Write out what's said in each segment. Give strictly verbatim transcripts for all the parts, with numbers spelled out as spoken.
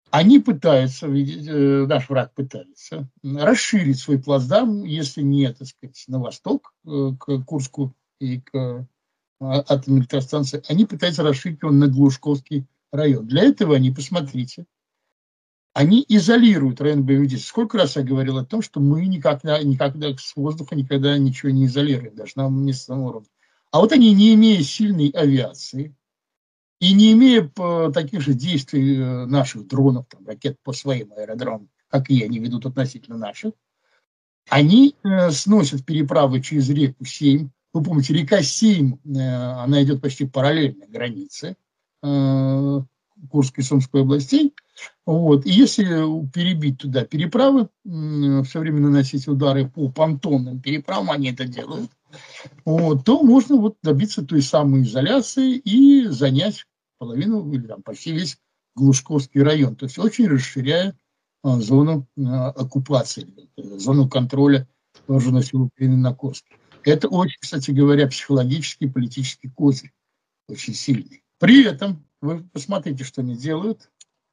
Они пытаются, наш враг пытается расширить свой плацдарм, если не, так сказать, на восток, к Курску и к атомной электростанции, они пытаются расширить его на Глушковский район. Для этого они, посмотрите, они изолируют район боевых действий. Сколько раз я говорил о том, что мы никогда, никогда с воздуха никогда ничего не изолируем, даже на местном уровне. А вот они, не имея сильной авиации и не имея таких же действий наших дронов, там, ракет по своим аэродромам, как и они ведут относительно наших, они э, сносят переправы через реку Сейм. Вы помните, река Сейм, э, она идет почти параллельно границе э, Курской и Сумской областей. Вот. И если перебить туда переправы, э, все время наносить удары по понтонным переправам, они это делают, вот, то можно вот добиться той самой изоляции и занять половину или там, почти весь Глушковский район. То есть очень расширяя а, зону а, оккупации, зону контроля вооруженных сил Украины на Курске. Это очень, кстати говоря, психологический и политический козырь, очень сильный. При этом, вы посмотрите, что они делают.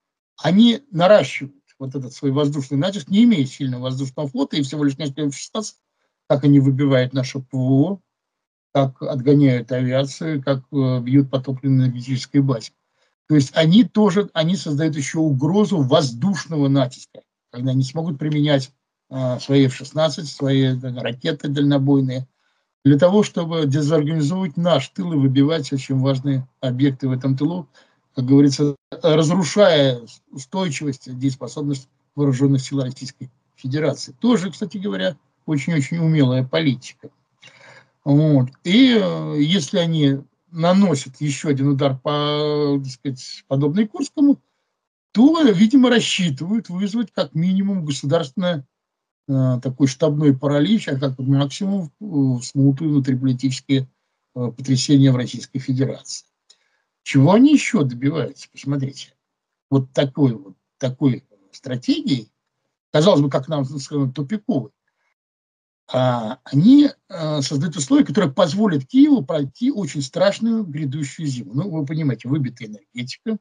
Они наращивают вот этот свой воздушный натиск, не имея сильного воздушного флота и всего лишь несколько шестнадцать, как они выбивают наше ПВО, как отгоняют авиацию, как э, бьют по топливно-энергетической базе. То есть они тоже, они создают еще угрозу воздушного натиска, когда они смогут применять э, свои эф шестнадцать, свои э, ракеты дальнобойные, для того, чтобы дезорганизовать наш тыл и выбивать очень важные объекты в этом тылу, как говорится, разрушая устойчивость, дееспособность вооруженных сил Российской Федерации. Тоже, кстати говоря, очень-очень умелая политика. Вот. И э, если они наносят еще один удар по, так сказать, подобный Курскому, то, видимо, рассчитывают вызвать как минимум государственное э, такой штабной паралич, а как максимум э, смуту внутриполитические э, потрясения в Российской Федерации. Чего они еще добиваются? Посмотрите. Вот такой вот такой стратегией, казалось бы, как нам сказано, тупиковой, а, они а, создают условия, которые позволят Киеву пройти очень страшную грядущую зиму. Ну, вы понимаете, выбитая энергетика.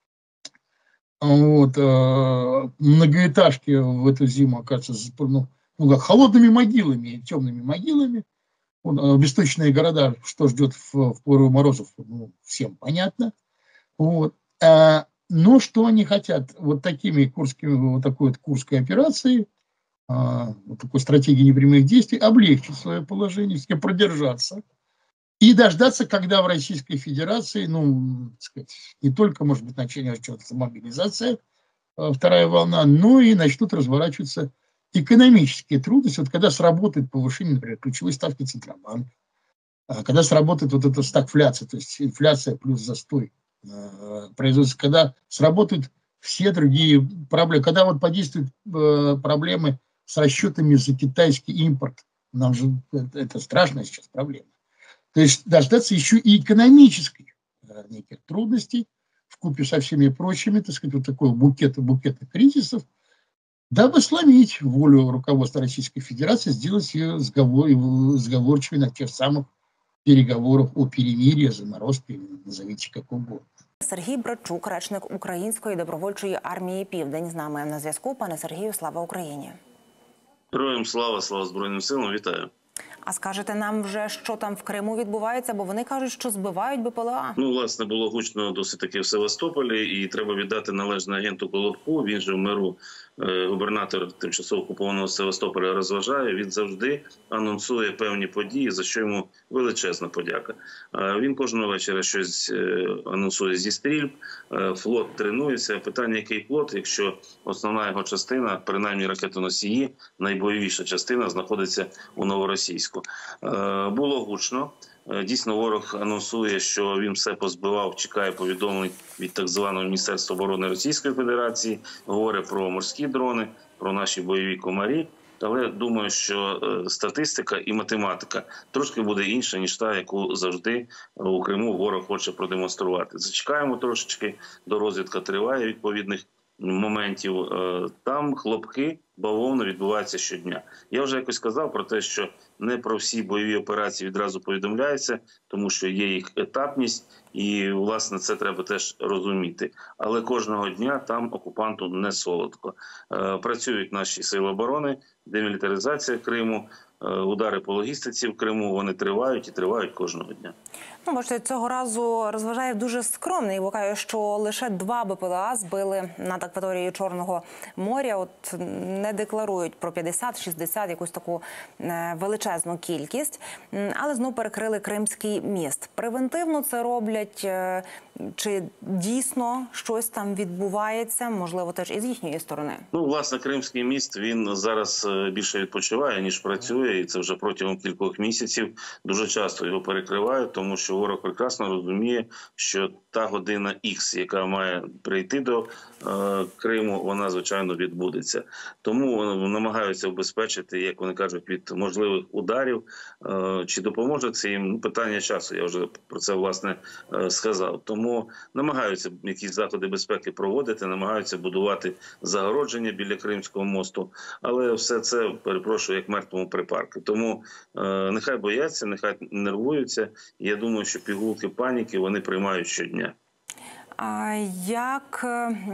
Вот, а, многоэтажки в эту зиму, оказывается, ну, ну, как холодными могилами, темными могилами. Вот, а, бесточные города, что ждет в, в пору морозов, ну, всем понятно. Вот. А, но что они хотят? Вот такими курскими, вот такой вот курской операцией, а, вот такой стратегии непрямых действий, облегчить свое положение, все продержаться и дождаться, когда в Российской Федерации, ну, так сказать, не только, может быть, начнется мобилизация, вторая волна, но и начнут разворачиваться экономические трудности. Вот когда сработает повышение, например, ключевой ставки Центробанка, когда сработает вот эта стагфляция, то есть инфляция плюс застой производства, когда сработают все другие проблемы, когда вот подействуют проблемы с расчетами за китайский импорт. Нам же это, это страшная сейчас проблема. То есть дождаться еще и экономических э, неких трудностей вкупе со всеми прочими, так сказать, вот такого букета, букета кризисов, дабы сломить волю руководства Российской Федерации, сделать ее сговор, сговорчивой на тех самых переговорах о перемирии, заморозке, назовите как угодно. Сергій Брачук, речник Української добровольчої армії «Південь», з нами на зв'язку. Пане Сергію, слава Україні! Героям слава, слава Збройним силам, вітаю. А скажете нам вже, що там в Криму відбувається, бо вони кажуть, що збивають Бе Пе Еле А. Ну, власне, було гучно досить таки в Севастополі, і треба віддати належне агенту Колобку, він же в миру губернатор тимчасово окупованого Севастополя розважає, він завжди анонсує певні події, за що йому величезна подяка. Він кожного вечора щось анонсує зі стрільб, флот тренується. Питання, який флот, якщо основна його частина, принаймні ракетоносії, найбойовіша частина, знаходиться у Новоросійську. Було гучно. Дійсно, ворог анонсує, що він все позбивав, чекає повідомлень від так званого Міністерства оборони Російської Федерації, говорить про морські дрони, про наші бойові комарі. Але думаю, що статистика і математика трошки буде інша, ніж та, яку завжди у Криму ворог хоче продемонструвати. Зачекаємо трошечки, до розвідка триває відповідних моментів. Там хлопки бавовна відбувається щодня. Я вже якось казав про те, що не про всі бойові операції відразу повідомляється, тому що є їх етапність, і, власне, це треба теж розуміти. Але кожного дня там окупанту не солодко. Е, працюють наші сили оборони, демілітаризація Криму, е, удари по логістиці в Криму, вони тривають і тривають кожного дня. Ну, бачите, цього разу розважає дуже скромний, бо каже, що лише два БПЛА збили над акваторією Чорного моря. От не декларують про п'ятдесят-шістдесят, якусь таку е, величезну кількість, але знов перекрили Кримський міст. Превентивно це роблять, е, чи дійсно щось там відбувається, можливо, теж і з їхньої сторони? Ну, власне, Кримський міст, він зараз більше відпочиває, ніж працює, і це вже протягом кількох місяців. Дуже часто його перекривають, тому що ворог прекрасно розуміє, що та година Х, яка має прийти до е, Криму, вона, звичайно, відбудеться. Тому намагаються обезпечити, як вони кажуть, від можливих ударів. Е, чи допоможе це їм? Ну, питання часу, я вже про це, власне, е, сказав. Тому намагаються якісь заходи безпеки проводити, намагаються будувати загородження біля Кримського мосту, але все це, перепрошую, як мертвому припарку. Тому е, нехай бояться, нехай нервуються. Я думаю, що пігулки паніки вони приймають щодня. А як,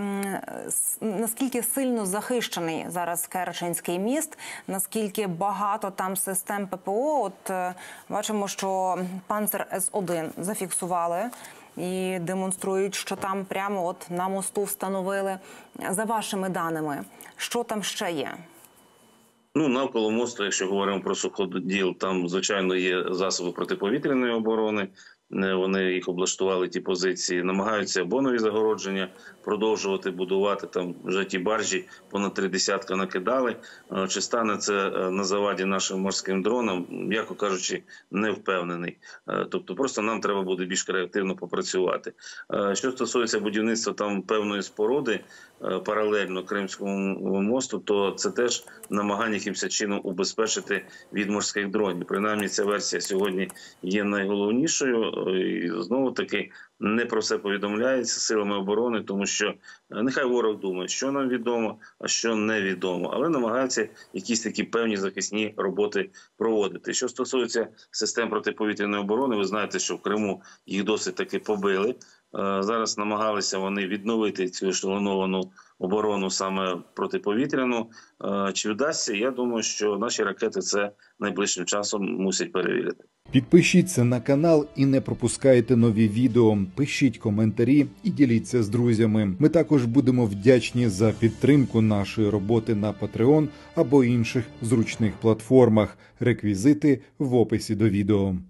наскільки сильно захищений зараз Керченський міст, наскільки багато там систем ППО? От бачимо, що Панцер С один зафіксували і демонструють, що там прямо от на мосту встановили. За вашими даними, що там ще є? Ну, навколо мосту, якщо говоримо про суходіл, там, звичайно, є засоби протиповітряної оборони. Вони їх облаштували, ті позиції, намагаються або нові загородження продовжувати будувати. Там вже ті баржі понад три десятка накидали. Чи стане це на заваді нашим морським дронам, м'яко кажучи, не впевнений. Тобто просто нам треба буде більш креативно попрацювати. Що стосується будівництва там певної споруди паралельно Кримському мосту, то це теж намагання якимось чином убезпечити від морських дронів. Принаймні ця версія сьогодні є найголовнішою. І знову-таки не про все повідомляється силами оборони, тому що нехай ворог думає, що нам відомо, а що невідомо, але намагаються якісь такі певні захисні роботи проводити. Що стосується систем протиповітряної оборони, ви знаєте, що в Криму їх досить таки побили. Зараз намагалися вони відновити цю ешелоновану оборону саме протиповітряну. Чи вдасться? Я думаю, що наші ракети це найближчим часом мусять перевірити. Підпишіться на канал і не пропускайте нові відео. Пишіть коментарі і діліться з друзями. Ми також будемо вдячні за підтримку нашої роботи на Patreon або інших зручних платформах. Реквізити в описі до відео.